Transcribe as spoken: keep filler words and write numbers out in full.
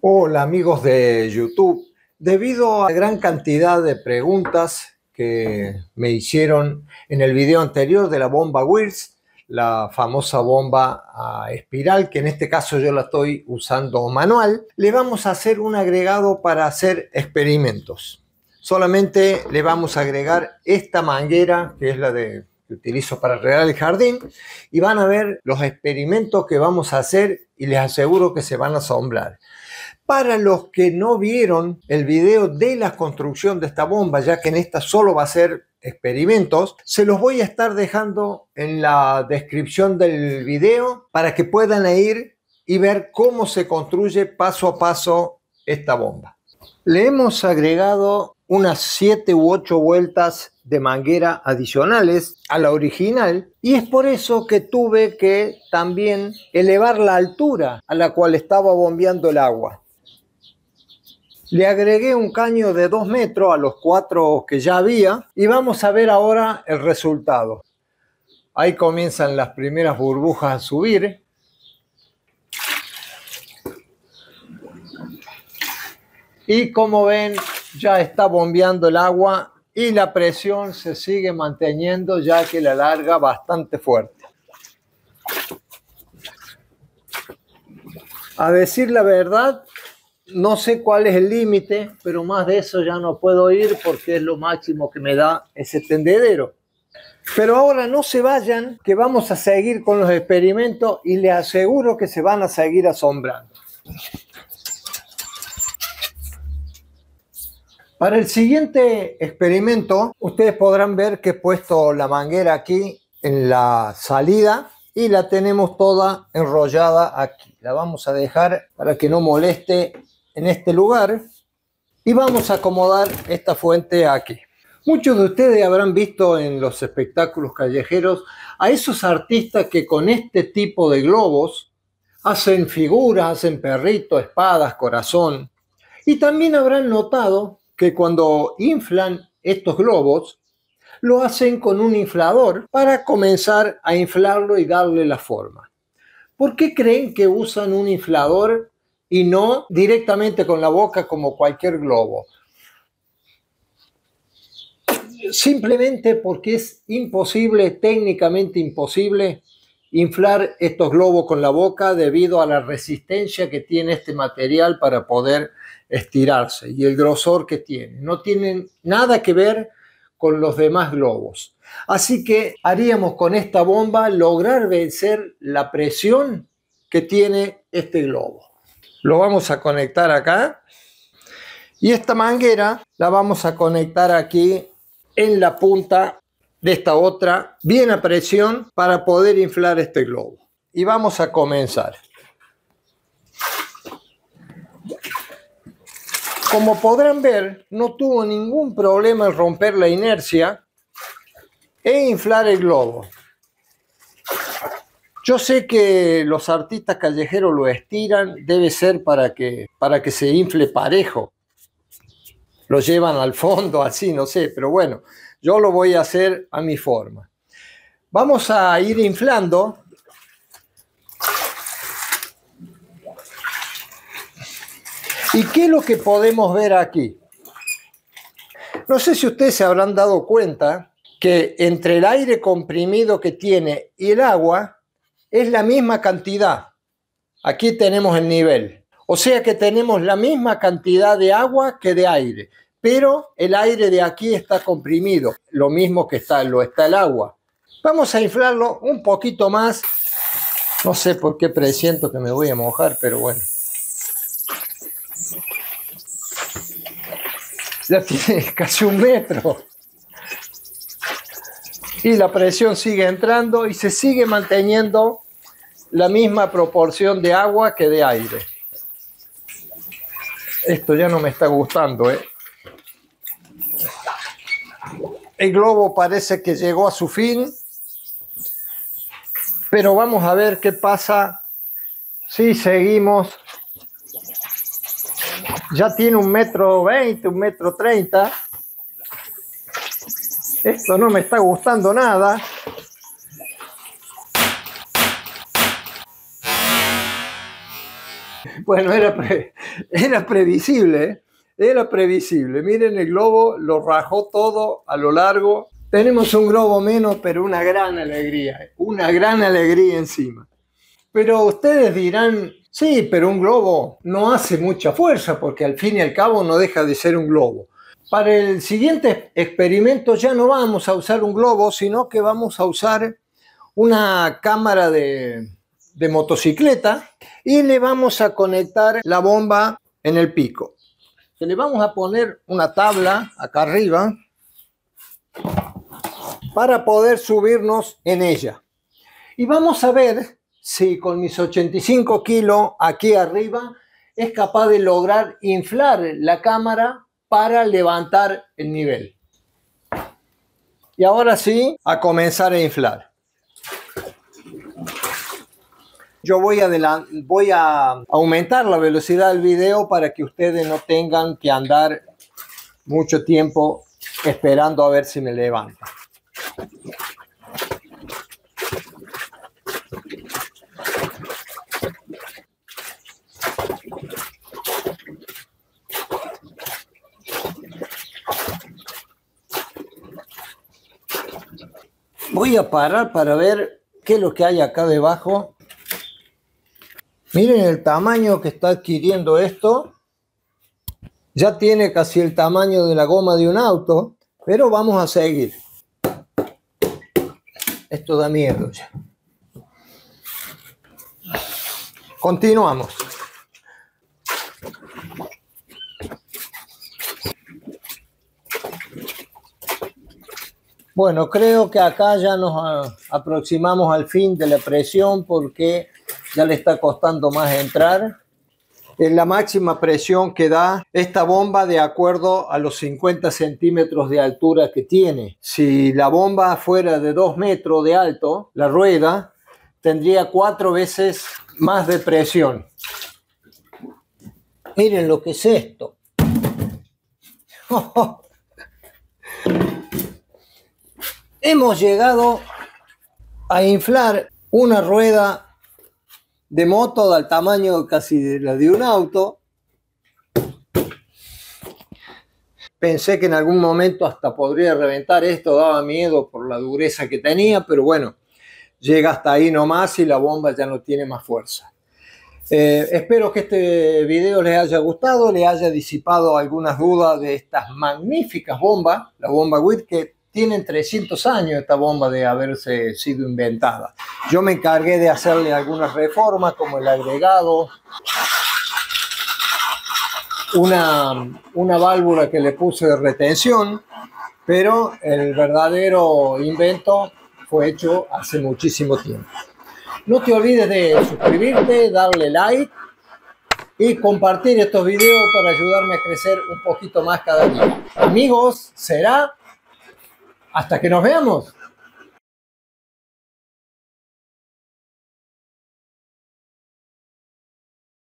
Hola amigos de YouTube, debido a la gran cantidad de preguntas que me hicieron en el video anterior de la bomba Wirtz, la famosa bomba a espiral, que en este caso yo la estoy usando manual, le vamos a hacer un agregado para hacer experimentos. Solamente le vamos a agregar esta manguera, que es la de, que utilizo para regar el jardín, y van a ver los experimentos que vamos a hacer y les aseguro que se van a asombrar. Para los que no vieron el video de la construcción de esta bomba, ya que en esta solo va a ser experimentos, se los voy a estar dejando en la descripción del video para que puedan ir y ver cómo se construye paso a paso esta bomba. Le hemos agregado unas siete u ocho vueltas de manguera adicionales a la original y es por eso que tuve que también elevar la altura a la cual estaba bombeando el agua. Le agregué un caño de dos metros a los cuatro que ya había y vamos a ver ahora el resultado. Ahí comienzan las primeras burbujas a subir. Y como ven, ya está bombeando el agua y la presión se sigue manteniendo ya que la larga bastante fuerte. A decir la verdad, no sé cuál es el límite, pero más de eso ya no puedo ir porque es lo máximo que me da ese tendedero. Pero ahora no se vayan, que vamos a seguir con los experimentos y les aseguro que se van a seguir asombrando. Para el siguiente experimento, ustedes podrán ver que he puesto la manguera aquí en la salida y la tenemos toda enrollada aquí. La vamos a dejar para que no moleste en este lugar y vamos a acomodar esta fuente aquí. Muchos de ustedes habrán visto en los espectáculos callejeros a esos artistas que con este tipo de globos hacen figuras, hacen perritos, espadas, corazón. Y también habrán notado que cuando inflan estos globos lo hacen con un inflador para comenzar a inflarlo y darle la forma. ¿Por qué creen que usan un inflador y no directamente con la boca como cualquier globo? Simplemente porque es imposible, técnicamente imposible, inflar estos globos con la boca debido a la resistencia que tiene este material para poder estirarse y el grosor que tiene. No tienen nada que ver con los demás globos. Así que haríamos con esta bomba lograr vencer la presión que tiene este globo. Lo vamos a conectar acá y esta manguera la vamos a conectar aquí en la punta de esta otra, bien a presión, para poder inflar este globo. Y vamos a comenzar. Como podrán ver, no tuvo ningún problema en romper la inercia e inflar el globo. Yo sé que los artistas callejeros lo estiran, debe ser para que, para que se infle parejo. Lo llevan al fondo, así, no sé, pero bueno, yo lo voy a hacer a mi forma. Vamos a ir inflando. ¿Y qué es lo que podemos ver aquí? No sé si ustedes se habrán dado cuenta que entre el aire comprimido que tiene y el agua es la misma cantidad. Aquí tenemos el nivel. O sea que tenemos la misma cantidad de agua que de aire. Pero el aire de aquí está comprimido. Lo mismo que está, lo está el agua. Vamos a inflarlo un poquito más. No sé por qué presiento que me voy a mojar, pero bueno. Ya tiene casi un metro. Y la presión sigue entrando y se sigue manteniendo la misma proporción de agua que de aire. Esto ya no me está gustando, ¿eh? El globo parece que llegó a su fin, pero vamos a ver qué pasa si seguimos. Ya tiene un metro veinte, un metro treinta. Esto no me está gustando nada. Bueno, era, pre Era previsible, ¿eh? Era previsible. Miren, el globo lo rajó todo a lo largo. Tenemos un globo menos, pero una gran alegría, una gran alegría encima. Pero ustedes dirán, sí, pero un globo no hace mucha fuerza, porque al fin y al cabo no deja de ser un globo. Para el siguiente experimento ya no vamos a usar un globo, sino que vamos a usar una cámara de, de motocicleta y le vamos a conectar la bomba en el pico. Le vamos a poner una tabla acá arriba para poder subirnos en ella. Y vamos a ver si con mis ochenta y cinco kilos aquí arriba es capaz de lograr inflar la cámara para levantar el nivel. Y ahora sí, a comenzar a inflar. Yo voy a, voy a aumentar la velocidad del video para que ustedes no tengan que andar mucho tiempo esperando a ver si me levanta. Voy a parar para ver qué es lo que hay acá debajo. Miren el tamaño que está adquiriendo esto. Ya tiene casi el tamaño de la goma de un auto, pero vamos a seguir. Esto da miedo ya. Continuamos. Bueno, creo que acá ya nos aproximamos al fin de la presión porque ya le está costando más entrar. Es la máxima presión que da esta bomba de acuerdo a los cincuenta centímetros de altura que tiene. Si la bomba fuera de dos metros de alto, la rueda tendría cuatro veces más de presión. Miren lo que es esto. Hemos llegado a inflar una rueda de moto del tamaño casi de la de un auto. Pensé que en algún momento hasta podría reventar esto, daba miedo por la dureza que tenía, pero bueno, llega hasta ahí nomás y la bomba ya no tiene más fuerza. Eh, espero que este video les haya gustado, les haya disipado algunas dudas de estas magníficas bombas, la bomba WIRTZ, que tienen trescientos años esta bomba de haberse sido inventada. Yo me encargué de hacerle algunas reformas como el agregado, una, una válvula que le puse de retención, pero el verdadero invento fue hecho hace muchísimo tiempo. No te olvides de suscribirte, darle like y compartir estos videos para ayudarme a crecer un poquito más cada día. Amigos, será hasta que nos veamos.